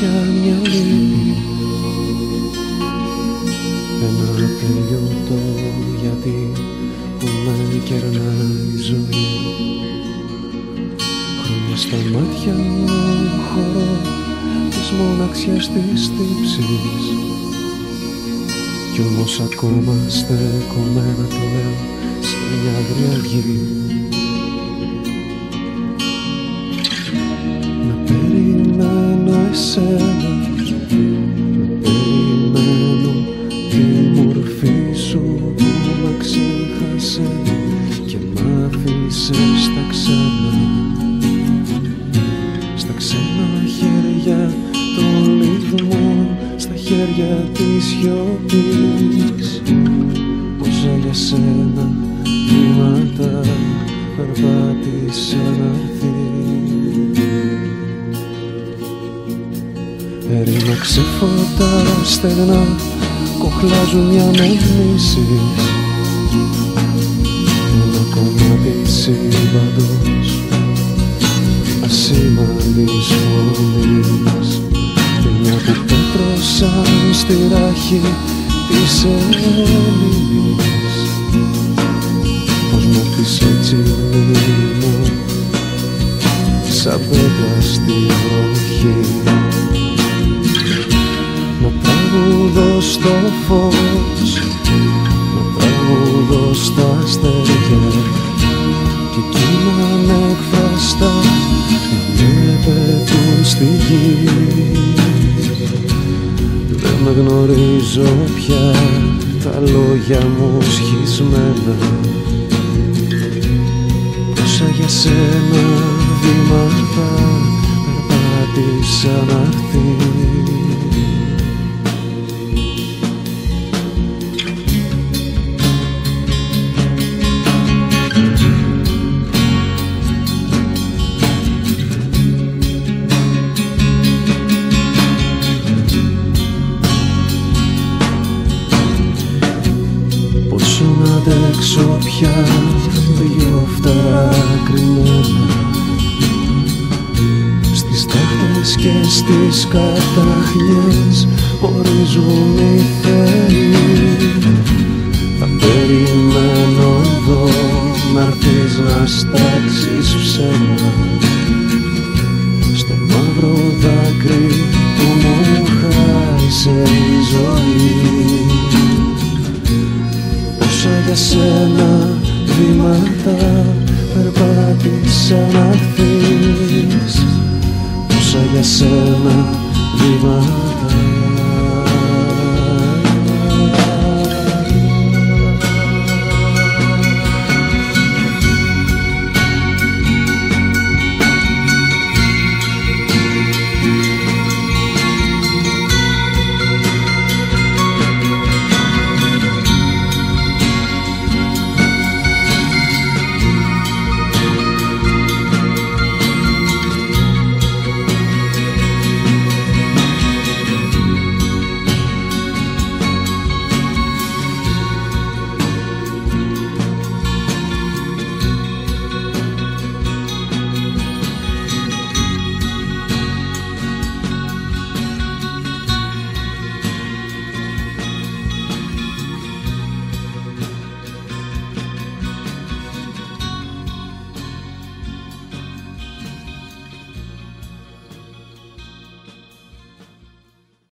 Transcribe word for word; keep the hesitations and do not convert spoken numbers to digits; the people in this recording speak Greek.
πια μια λύπη, ένα ατελειώτο γιατί που με κερνάει η ζωή. Χρόνια στα μάτια μου χωρώ της μοναξιάς της τύψης, κι όμως ακόμα στεκομένα το λέω σε μια αγρία γη. Να περιμένω εσένα, να περιμένω τη μορφή σου που μ' ξέχασε και μ' άφησε στα ξένα, στα ξένα χέρια των λιθμών, στα χέρια της σιωπής. Πόσα για σένα βήματα περπάτησα να έρθει. Ερήμαξε φώτα στεγνά, κοχλάζουν μια με μνήσεις, ένα κομμάτι σύμπαντος ασήμαντης φωνής, και μια που πέτρωσαν στη ράχη της Ελλήνης. Πως μου πεις έτσι μνήμη μου, σαν πέτρα στη βροχή. Να τραγουδώ στο φως, να τραγουδώ στα αστέρια, κι εκείνα ανεκφραστά να με πετούν στη γη. Δεν με γνωρίζω πια, τα λόγια μου σχισμένα, τόσα για σένα βήματα περπάτησα να έρθει. Αντέξω πια δυο φτερά κρυμμένα στις τάχτες και στις καταχνιές χωρίζουν οι θεοί. Θα περιμένω εδώ να'ρθείς να στάξεις ψέμα στο μαύρο δάκρυ που μου χάρισε η ζωή. Για σένα βήματα περπάτησα να έρθεις, πόσα για σένα βήματα